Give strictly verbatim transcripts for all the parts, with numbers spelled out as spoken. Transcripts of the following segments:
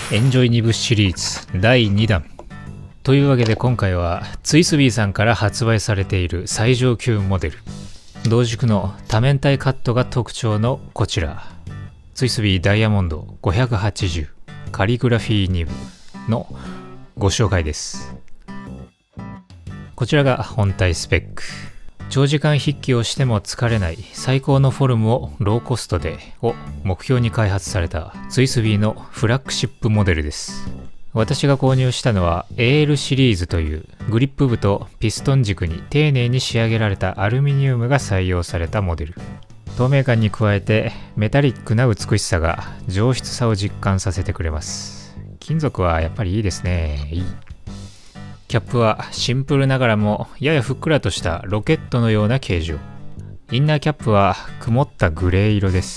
エンジョイに部シリーズだいにだんというわけで、今回はツイスビーさんから発売されている最上級モデル、同軸の多面体カットが特徴のこちら、ツイスビーダイヤモンドごひゃくはちじゅうカリグラフィーに部のご紹介です。こちらが本体スペック。長時間筆記をしても疲れない最高のフォルムをローコストでを目標に開発されたツイスビーのフラッグシップモデルです。私が購入したのは エーエル シリーズというグリップ部とピストン軸に丁寧に仕上げられたアルミニウムが採用されたモデル。透明感に加えてメタリックな美しさが上質さを実感させてくれます。金属はやっぱりいいですね。いい。キャップはシンプルながらもややふっくらとしたロケットのような形状。インナーキャップは曇ったグレー色です。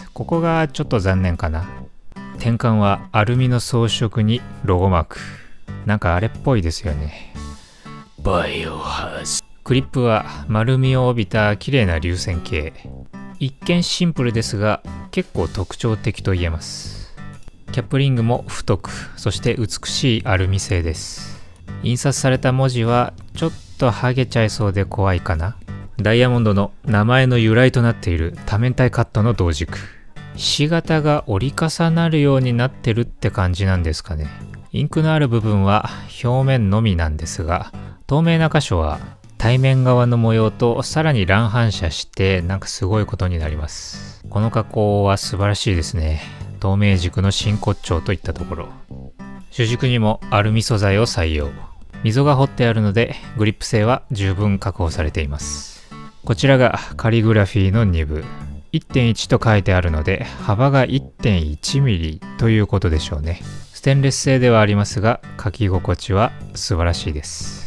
ここがちょっと残念かな。転換はアルミの装飾にロゴマーク。なんかあれっぽいですよね。バイオハズ。クリップは丸みを帯びた綺麗な流線形。一見シンプルですが結構特徴的と言えます。キャップリングも太く、そして美しいアルミ製です。印刷された文字はちょっと剥げちゃいそうで怖いかな。ダイヤモンドの名前の由来となっている多面体カットの同軸。ひし形が折り重なるようになってるって感じなんですかね。インクのある部分は表面のみなんですが、透明な箇所は対面側の模様とさらに乱反射してなんかすごいことになります。この加工は素晴らしいですね。透明軸の真骨頂といったところ。主軸にもアルミ素材を採用。溝が彫ってあるのでグリップ性は十分確保されています。こちらがカリグラフィーのに部。いってんいち と書いてあるので幅が いってんいちミリということでしょうね。ステンレス製ではありますが書き心地は素晴らしいです。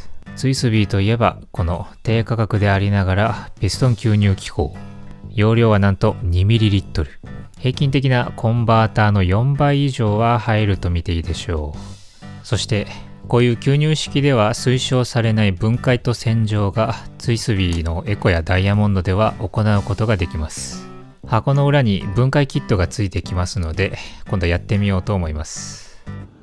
ツイスビーといえばこの低価格でありながらピストン吸入機構。容量はなんと にミリリットル。平均的なコンバーターのよんばい以上は入ると見ていいでしょう。そしてこういう吸入式では推奨されない分解と洗浄がツイスビーのエコやダイヤモンドでは行うことができます。箱の裏に分解キットがついてきますので今度やってみようと思います。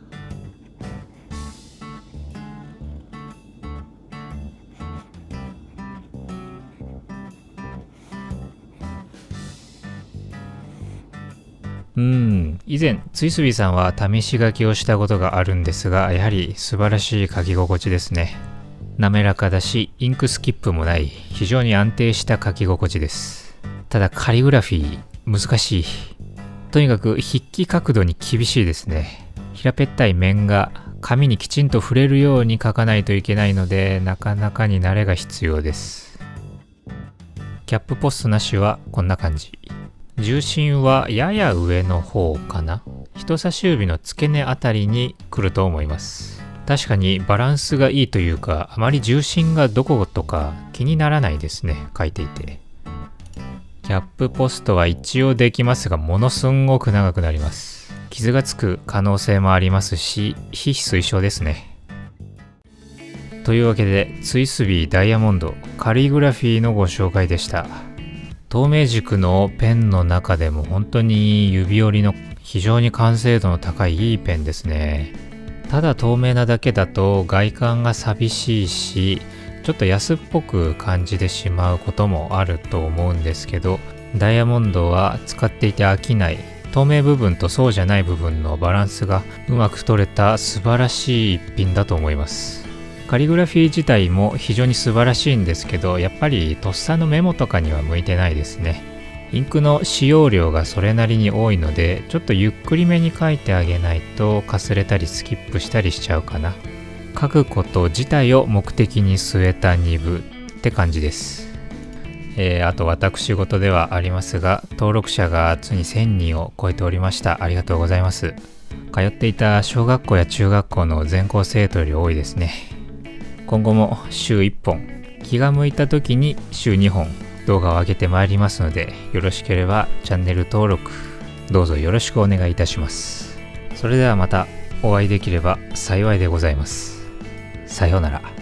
うーん、以前ツイスビーさんは試し書きをしたことがあるんですが、やはり素晴らしい書き心地ですね。滑らかだしインクスキップもない非常に安定した書き心地です。ただカリグラフィー難しい。とにかく筆記角度に厳しいですね。平べったい面が紙にきちんと触れるように書かないといけないのでなかなかに慣れが必要です。キャップポストなしはこんな感じ。重心はやや上の方かな。人差し指の付け根あたりに来ると思います。確かにバランスがいいというか、あまり重心がどことか気にならないですね、書いていて。キャップポストは一応できますが、ものすんごく長くなります。傷がつく可能性もありますし、非推奨ですね。というわけで、ツイスビーダイヤモンドカリグラフィーのご紹介でした。透明軸のペンの中でも本当に指折りの非常に完成度の高いいいペンですね。ただ透明なだけだと外観が寂しいし、ちょっと安っぽく感じてしまうこともあると思うんですけど、ダイヤモンドは使っていて飽きない、透明部分とそうじゃない部分のバランスがうまく取れた素晴らしい一品だと思います。カリグラフィー自体も非常に素晴らしいんですけど、やっぱりとっさのメモとかには向いてないですね。インクの使用量がそれなりに多いので、ちょっとゆっくりめに書いてあげないとかすれたりスキップしたりしちゃうかな。書くこと自体を目的に据えたに部って感じです。えー、あと私事ではありますが、登録者がついにせんにんを超えておりました。ありがとうございます。通っていた小学校や中学校の全校生徒より多いですね。今後も週いっぽん、気が向いた時に週にほん動画を上げてまいりますので、よろしければチャンネル登録どうぞよろしくお願いいたします。それではまたお会いできれば幸いでございます。さようなら。